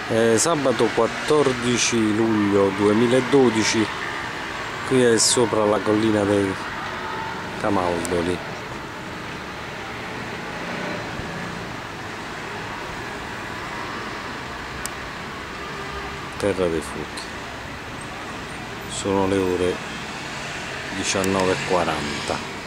Sabato 14 luglio 2012, qui è sopra la collina dei Camaldoli. Terra dei Fuochi. Sono le ore 19:40.